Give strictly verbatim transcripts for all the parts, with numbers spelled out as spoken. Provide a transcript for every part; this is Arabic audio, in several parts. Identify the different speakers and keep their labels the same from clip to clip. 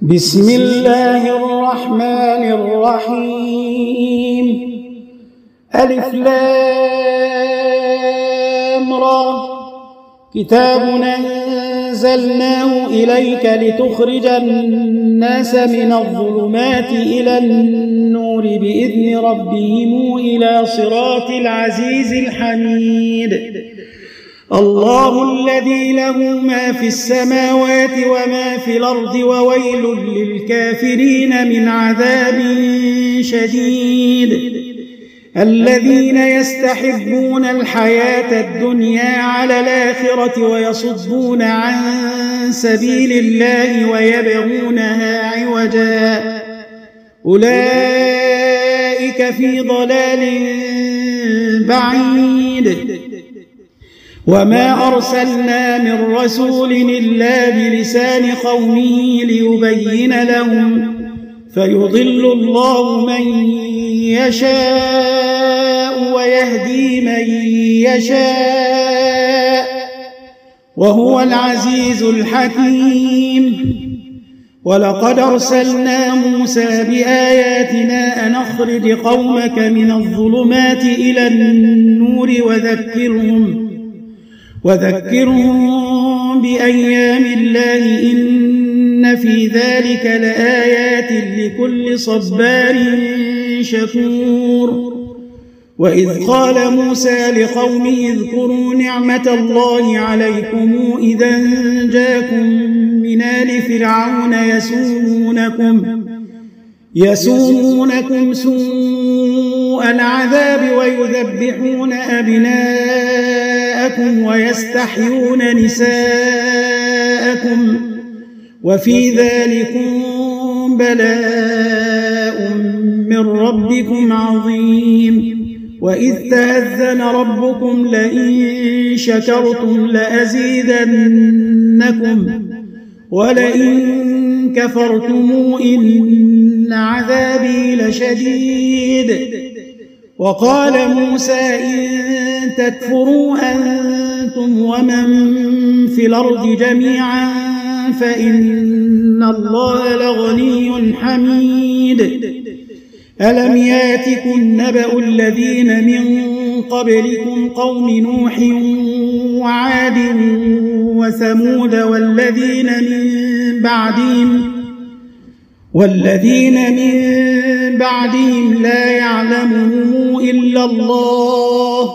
Speaker 1: بسم الله الرحمن الرحيم. ألف لام را. كتاب أنزلناه إليك لتخرج الناس من الظلمات إلى النور بإذن ربهم إلى صراط العزيز الحميد. الله الذي له ما في السماوات وما في الأرض وويل للكافرين من عذاب شديد. الذين يستحبون الحياة الدنيا على الآخرة ويصدون عن سبيل الله ويبغونها عوجا أولئك في ضلال بعيد. وما أرسلنا من رسول إلا بلسان قومه ليبين لهم فيضل الله من يشاء ويهدي من يشاء وهو العزيز الحكيم. ولقد أرسلنا موسى بآياتنا أن أخرج قومك من الظلمات إلى النور وذكرهم وذكرهم بأيام الله إن في ذلك لآيات لكل صبار شكور. وإذ قال موسى لقومه اذكروا نعمة الله عليكم إذا أنجاكم من آل فرعون يسومونكم يسومونكم سوء العذاب ويذبحون أبناءكم ويستحيون نساءكم وفي ذلكم بلاء من ربكم عظيم. وإذ تأذن ربكم لئن شكرتم لأزيدنكم ولئن كفرتم إن عذابي لشديد. وقال موسى إن تكفروا أنتم ومن في الأرض جميعا فإن الله لغني حميد. ألم ياتكم نبأ الذين من قبلكم قوم نوح وعاد وثمود والذين من بعدهم والذين من بعدهم لا يعلمهم إلا الله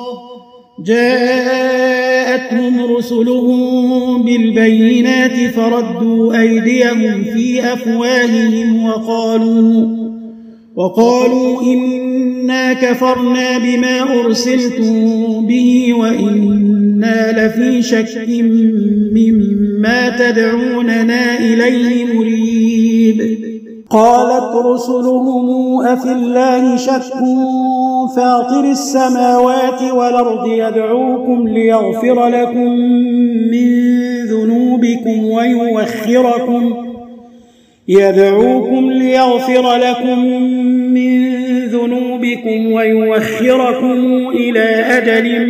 Speaker 1: جاءتهم رسلهم بالبينات فردوا أيديهم في أفواههم وقالوا وقالوا إنا كفرنا بما أرسلتم به وإنا لفي شك مما تدعوننا إليه مريب. قالت رسلهم أفي الله شك فاطر السماوات والأرض يدعوكم ليغفر لكم من ذنوبكم ويوخركم يدعوكم ليغفر لكم من ذنوبكم ويوخركم إلى أجل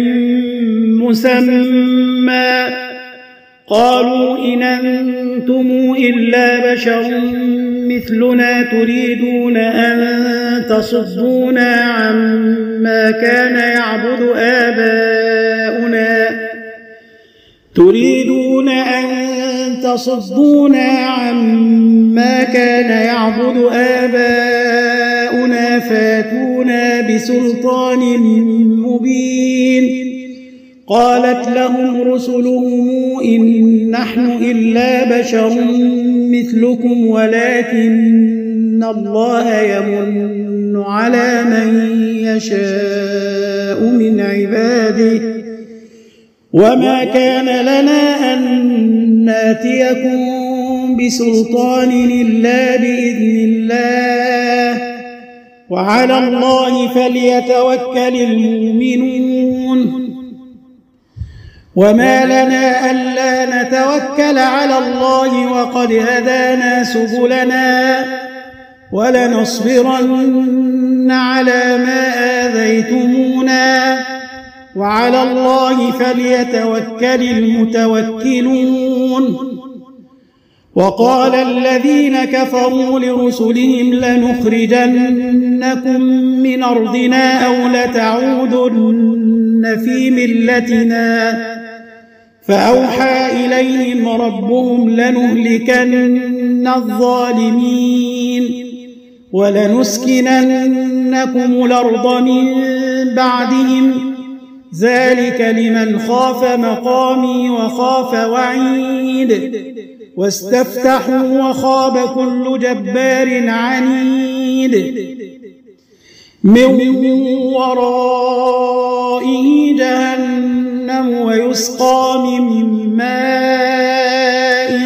Speaker 1: مسمى قالوا إن أنتم إلا بشر مثلنا تريدون أن تصدونا عما كان يعبد آباؤنا تريدون أن تصدونا عما كان يعبد آباؤنا فاتونا بسلطان مبين. قالت لهم رسلهم إن نحن إلا بشر مثلكم ولكن الله يمن على من يشاء من عباده وما كان لنا أن ناتيكم بسلطان إلا بإذن الله وعلى الله فليتوكل المؤمنون. وما لنا ألا نتوكل على الله وقد هدانا سبلنا ولنصبرن على ما آذيتمونا وعلى الله فليتوكل المتوكلون. وقال الذين كفروا لرسلهم لنخرجنكم من أرضنا أو لتعودن في ملتنا فأوحى إليهم ربهم لنهلكن الظالمين ولنسكننكم الأرض من بعدهم ذلك لمن خاف مقامي وخاف وعيد واستفتحوا وخاب كل جبار عنيد من ورائه جهنم ويسقى من ماء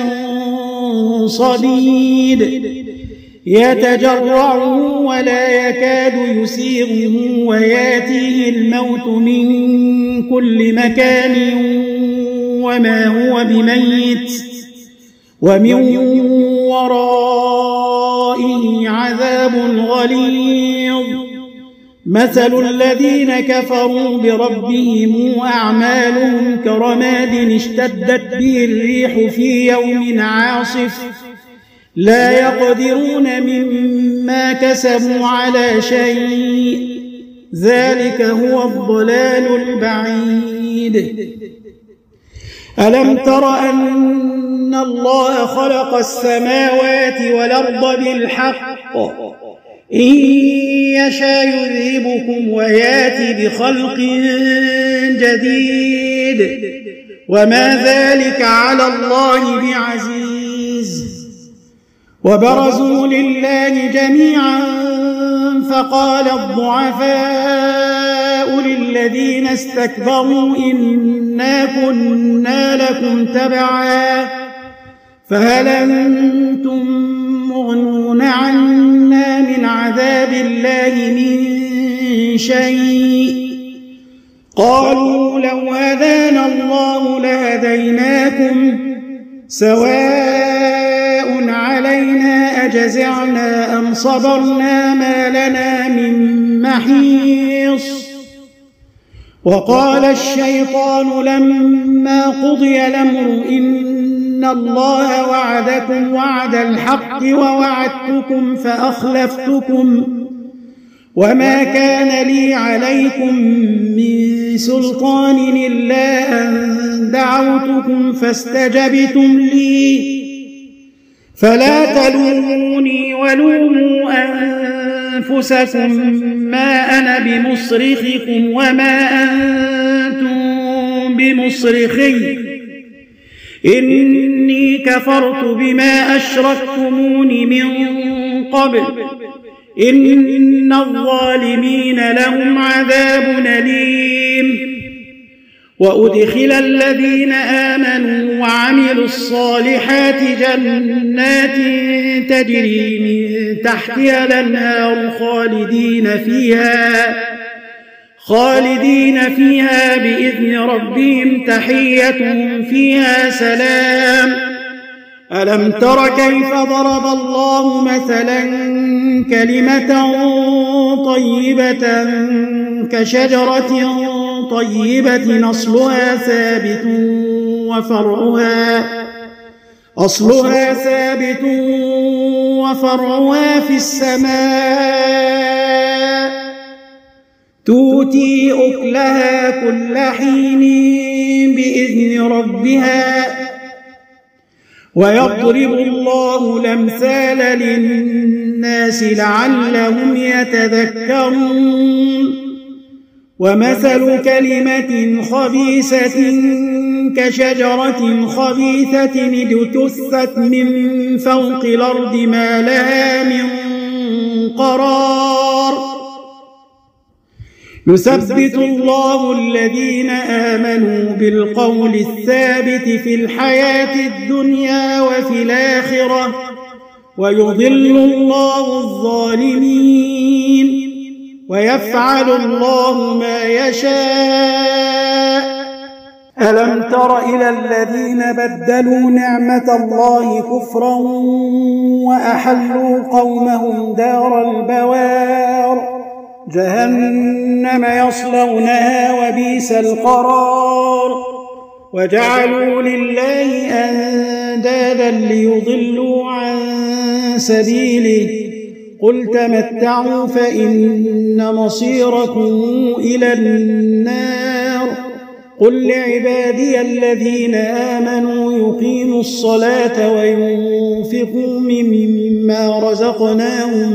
Speaker 1: صديد يتجرعه ولا يكاد يسيغه وياتيه الموت من كل مكان وما هو بميت ومن ورائه عذاب غليظ مثل الذين كفروا بربهم أعمالهم كرماد اشتدت به الريح في يوم عاصف لا يقدرون مما كسبوا على شيء ذلك هو الضلال البعيد ألم تر أن الله خلق السماوات والأرض بالحق إن يشاء يذهبكم ويأتي بخلق جديد وما ذلك على الله بعزيز وبرزوا لله جميعا فقال الضعفاء للذين استكبروا إنا كنا لكم تبعا فهل أنتم مغنون عنا من عذاب الله من شيء قالوا لو هدانا الله لهديناكم سواء علينا أجزعنا أم صبرنا ما لنا من محيص وقال الشيطان لما قضي الأمر إن الله وعدكم وعد الحق ووعدتكم فأخلفتكم وما كان لي عليكم من سلطان إلا أن دعوتكم فاستجبتم لي فلا تلوموني ولوموا أنفسكم ما أنا بمصرخكم وما أنتم بمصرخي إني كفرت بما أشركتمون من قبل إن الظالمين لهم عذاب أليم وأدخل الذين آمنوا وعملوا الصالحات جنات تجري من تحتها الأنهار خالدين فيها خالدين فيها بإذن ربهم تحيتهم فيها سلام ألم تر كيف ضرب الله مثلا كلمة طيبة كشجرة طيبة أصلها ثابت وفرعها أصلها ثابت وفرعها في السماء تؤتي أكلها كل حين بإذن ربها ويضرب الله الأمثال للناس لعلهم يتذكرون ومثل كلمة خبيثة كشجرة خبيثة اجتثت من فوق الأرض ما لها من قرار يثبت الله الذين آمنوا بالقول الثابت في الحياة الدنيا وفي الآخرة ويضل الله الظالمين ويفعل الله ما يشاء ألم تر إلى الذين بدلوا نعمة الله كفرا وأحلوا قومهم دار البوار جهنم يصلونها وبئس القرار وجعلوا لله أندادا ليضلوا عن سبيله قل تمتعوا فإن مصيركم إلى النار قل لعبادي الذين آمنوا يقيموا الصلاة وينفقوا مما رزقناهم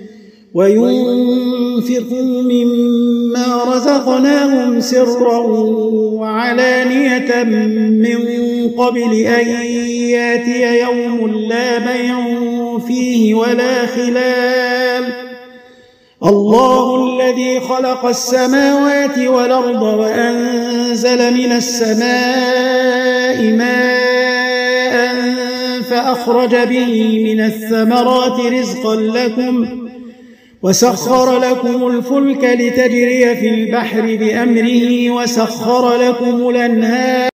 Speaker 1: وينفقوا مما رزقناهم سرا وعلانية من قبل أن ياتي يوم لا بيع فيه ولا خلال الله الذي خلق السماوات والأرض وأنزل من السماء ماء فأخرج به من الثمرات رزقا لكم وسخر لكم الفلك لتجري في البحر بأمره وسخر لكم الأنهار